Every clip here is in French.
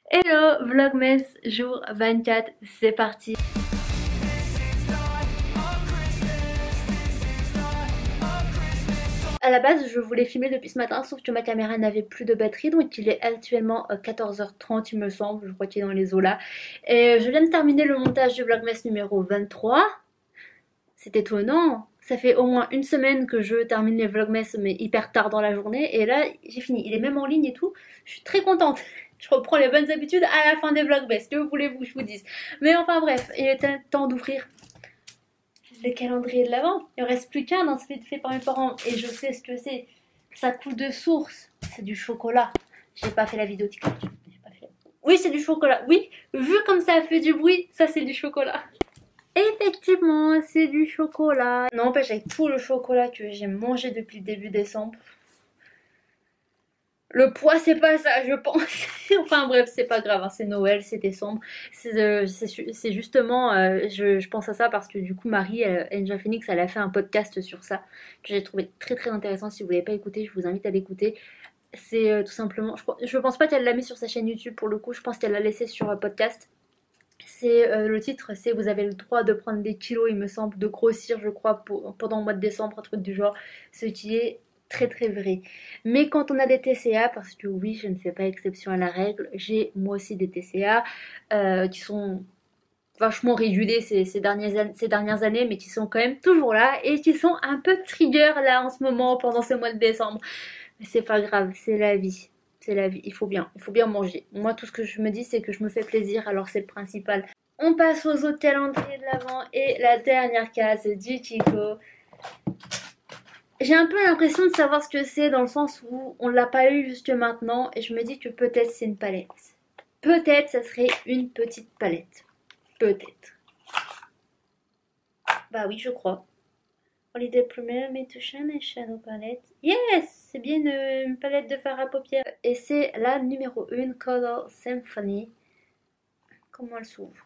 Hello Vlogmas jour 24, c'est parti. À la base je voulais filmer depuis ce matin sauf que ma caméra n'avait plus de batterie, donc il est actuellement 14h30 il me semble, je crois qu'il est dans les eaux là. Et je viens de terminer le montage du Vlogmas numéro 23. C'est étonnant, ça fait au moins une semaine que je termine les Vlogmas mais hyper tard dans la journée et là j'ai fini, il est même en ligne et tout, je suis très contente. Je reprends les bonnes habitudes à la fin des Vlogmas, que voulez-vous que je vous dise. Mais enfin bref, il était temps d'ouvrir le calendrier de l'Avent. Il ne reste plus qu'un dans celui fait par mes parents et je sais ce que c'est. Ça coule de source, c'est du chocolat. J'ai pas fait la vidéo TikTok. Oui, c'est du chocolat. Oui, vu comme ça a fait du bruit, ça c'est du chocolat. Effectivement, c'est du chocolat. N'empêche, avec tout le chocolat que j'ai mangé depuis le début décembre, le poids c'est pas ça, je pense. Enfin bref, c'est pas grave, hein, c'est Noël, c'est décembre. C'est justement, je pense à ça parce que du coup Marie, Angel Phoenix, elle a fait un podcast sur ça que j'ai trouvé très très intéressant. Si vous l'avez pas écouté, je vous invite à l'écouter. C'est tout simplement, je pense pas qu'elle l'a mis sur sa chaîne YouTube pour le coup, je pense qu'elle l'a laissé sur podcast. C'est le titre, c'est vous avez le droit de prendre des kilos, il me semble, de grossir, je crois, pendant le mois de décembre, un truc du genre, ce qui est très très vrai. Mais quand on a des TCA, parce que oui, je ne fais pas exception à la règle, j'ai moi aussi des TCA qui sont vachement régulés ces dernières années, mais qui sont quand même toujours là et qui sont un peu trigger là en ce moment pendant ce mois de décembre. Mais c'est pas grave, c'est la vie. C'est la vie, il faut bien manger. Moi, tout ce que je me dis, c'est que je me fais plaisir, alors c'est le principal. On passe aux autres calendriers de l'Avent et la dernière case du Chico. J'ai un peu l'impression de savoir ce que c'est dans le sens où on l'a pas eu jusque maintenant et je me dis que peut-être c'est une palette. Peut-être ça serait une petite palette. Peut-être. Bah oui, je crois. Holiday Primer, Metushan et Shadow Palette. Yes! C'est bien une palette de fard à paupières. Et c'est la numéro 1, Color Symphony. Comment elle s'ouvre?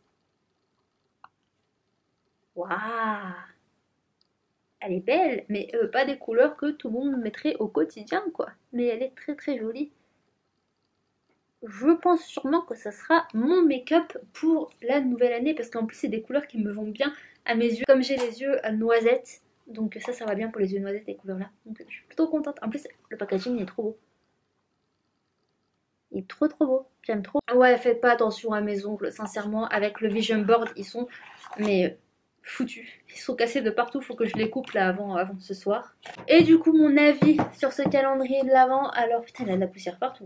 Waouh! Elle est belle, mais pas des couleurs que tout le monde mettrait au quotidien, quoi. Mais elle est très très jolie. Je pense sûrement que ça sera mon make-up pour la nouvelle année, parce qu'en plus c'est des couleurs qui me vont bien à mes yeux. Comme j'ai les yeux noisettes, donc ça va bien pour les yeux noisettes, les couleurs là. Donc je suis plutôt contente. En plus, le packaging il est trop beau. Il est trop trop beau, j'aime trop. Ouais, faites pas attention à mes ongles, sincèrement, avec le vision board, ils sont mais foutus. Ils sont cassés de partout, faut que je les coupe là avant ce soir. Et du coup, mon avis sur ce calendrier de l'Avent, alors putain, il a de la poussière partout.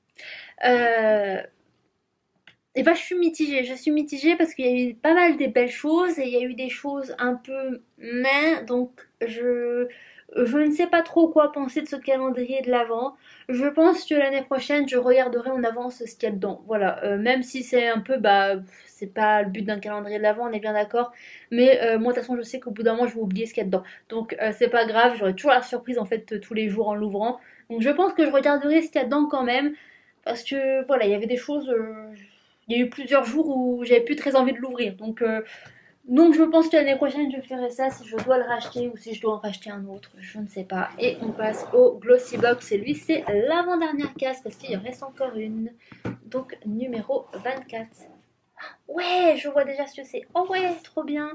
Et bah, je suis mitigée parce qu'il y a eu pas mal de belles choses et il y a eu des choses un peu donc je ne sais pas trop quoi penser de ce calendrier de l'Avent. Je pense que l'année prochaine, je regarderai en avance ce qu'il y a dedans. Voilà, même si c'est un peu, bah, c'est pas le but d'un calendrier de l'Avent, on est bien d'accord. Mais moi, de toute façon, je sais qu'au bout d'un mois, je vais oublier ce qu'il y a dedans. Donc, c'est pas grave, j'aurai toujours la surprise en fait tous les jours en l'ouvrant. Donc, je pense que je regarderai ce qu'il y a dedans quand même. Parce que voilà, il y avait des choses. Il y a eu plusieurs jours où j'avais plus très envie de l'ouvrir. Donc je pense que l'année prochaine je ferai ça si je dois le racheter ou si je dois en racheter un autre. Je ne sais pas. Et on passe au Glossy Box. Et lui, c'est l'avant-dernière case parce qu'il en reste encore une. Donc numéro 24. Ouais, je vois déjà ce que c'est. Oh ouais, trop bien.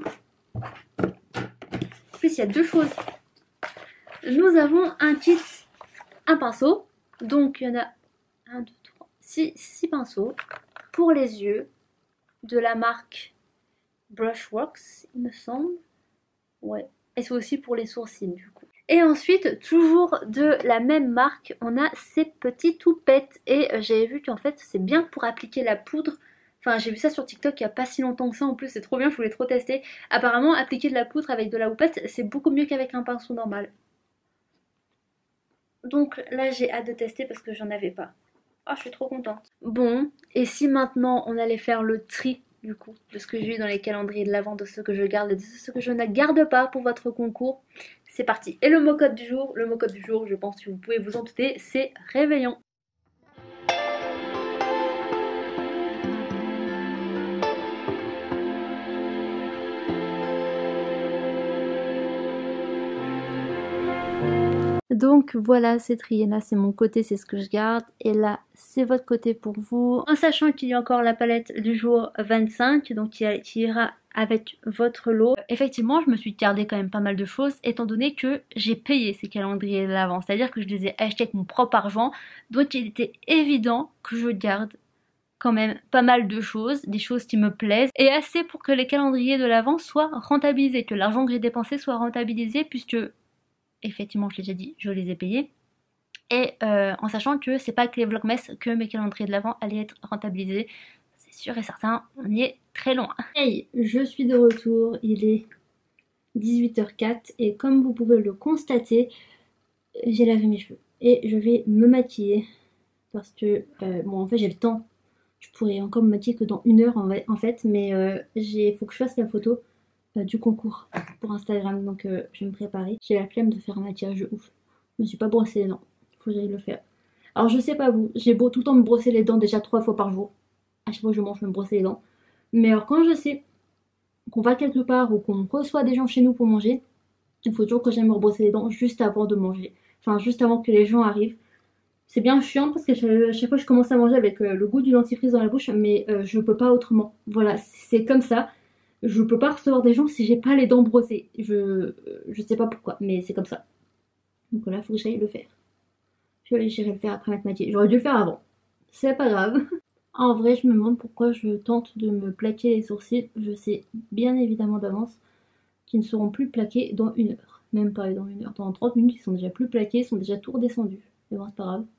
En plus, il y a deux choses. Nous avons un kit, un pinceau. Donc il y en a 1, 2, 3, 6 pinceaux pour les yeux de la marque Brushworks, il me semble. Ouais. Et c'est aussi pour les sourcils du coup. Et ensuite, toujours de la même marque, on a ces petits toupettes. Et j'avais vu qu'en fait, c'est bien pour appliquer la poudre. Enfin, j'ai vu ça sur TikTok il n'y a pas si longtemps que ça. En plus, c'est trop bien, je voulais trop tester. Apparemment, appliquer de la poudre avec de la houppette, c'est beaucoup mieux qu'avec un pinceau normal. Donc là, j'ai hâte de tester parce que j'en avais pas. Ah, je suis trop contente. Bon, et si maintenant on allait faire le tri du coup de ce que j'ai eu dans les calendriers de l'Avent, de ce que je garde et de ce que je ne garde pas pour votre concours, c'est parti. Et le mot code du jour, je pense que vous pouvez vous en douter, c'est réveillon. Donc voilà, c'est trié. Là c'est mon côté, c'est ce que je garde. Et là c'est votre côté pour vous. En sachant qu'il y a encore la palette du jour 25, donc qui ira avec votre lot. Effectivement, je me suis gardé quand même pas mal de choses, étant donné que j'ai payé ces calendriers de l'avant. C'est-à-dire que je les ai achetés avec mon propre argent. Donc il était évident que je garde quand même pas mal de choses, des choses qui me plaisent, et assez pour que les calendriers de l'avant soient rentabilisés, que l'argent que j'ai dépensé soit rentabilisé, puisque effectivement je l'ai déjà dit, je les ai payés. Et en sachant que c'est pas que les vlogmas que mes calendriers de l'avant allaient être rentabilisés, c'est sûr et certain, on y est très loin. Hey, je suis de retour, il est 18h04 et comme vous pouvez le constater, j'ai lavé mes cheveux et je vais me maquiller parce que bon en fait j'ai le temps. Je pourrais encore me maquiller que dans 1 heure en fait, mais faut que je fasse la photo du concours pour Instagram, donc je vais me préparer. J'ai la flemme de faire un maquillage de ouf. Je me suis pas brossé les dents, faut que j'aille le faire. Alors je sais pas vous, j'ai beau tout le temps me brosser les dents déjà 3 fois par jour. À chaque fois que je mange, je me brosser les dents. Mais alors quand je sais qu'on va quelque part ou qu'on reçoit des gens chez nous pour manger, il faut toujours que j'aille me rebrosser les dents juste avant de manger. Enfin juste avant que les gens arrivent. C'est bien chiant parce que à chaque fois je commence à manger avec le goût du dentifrice dans la bouche, mais je peux pas autrement. Voilà, c'est comme ça. Je peux pas recevoir des gens si j'ai pas les dents brossées. Je sais pas pourquoi, mais c'est comme ça. Donc voilà, faut que j'aille le faire. J'irai le faire après m'être maquillée. J'aurais dû le faire avant. C'est pas grave. En vrai, je me demande pourquoi je tente de me plaquer les sourcils. Je sais bien évidemment d'avance qu'ils ne seront plus plaqués dans 1 heure. Même pas dans 1 heure. Dans 30 minutes, ils sont déjà plus plaqués, ils sont déjà tout redescendus. Mais bon, c'est pas grave.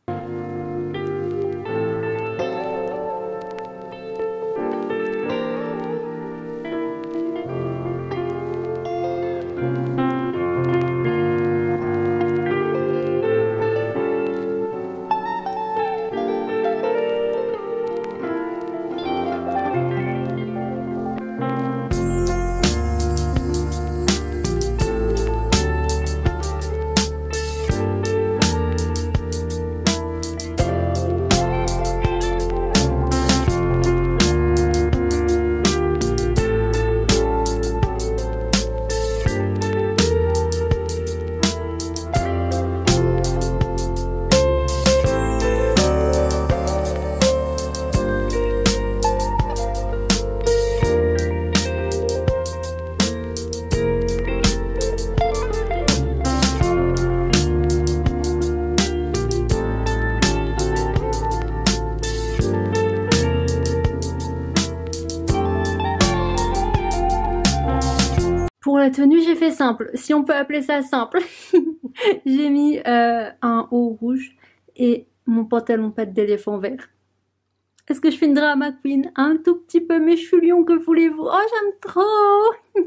Pour la tenue, j'ai fait simple, si on peut appeler ça simple. J'ai mis un haut rouge et mon pantalon patte d'éléphant vert. Est-ce que je fais une drama queen? Un tout petit peu, mais je suis lion, que voulez-vous? Oh, j'aime trop.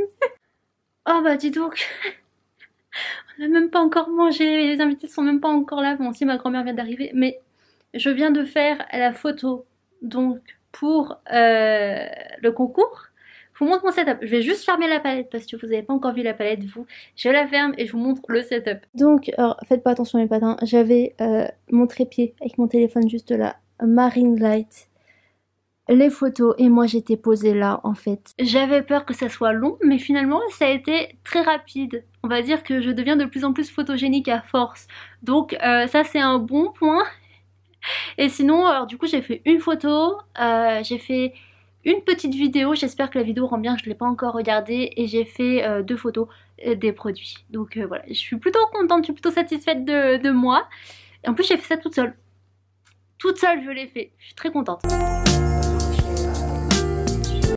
Oh bah dis donc, on n'a même pas encore mangé, les invités sont même pas encore là. Bon, si, ma grand-mère vient d'arriver, mais je viens de faire la photo donc pour le concours. Je vous montre mon setup. Je vais juste fermer la palette parce que vous n'avez pas encore vu la palette, vous. Je la ferme et je vous montre le setup. Donc, alors, faites pas attention à mes patins. J'avais mon trépied avec mon téléphone juste là, ma ring light, les photos et moi j'étais posée là en fait. J'avais peur que ça soit long, mais finalement ça a été très rapide. On va dire que je deviens de plus en plus photogénique à force. Donc ça c'est un bon point. Et sinon, alors du coup j'ai fait une photo, j'ai fait une petite vidéo, j'espère que la vidéo rend bien, je ne l'ai pas encore regardée, et j'ai fait 2 photos des produits. Donc voilà, je suis plutôt contente, je suis plutôt satisfaite de moi. Et en plus j'ai fait ça toute seule. Toute seule je l'ai fait, je suis très contente.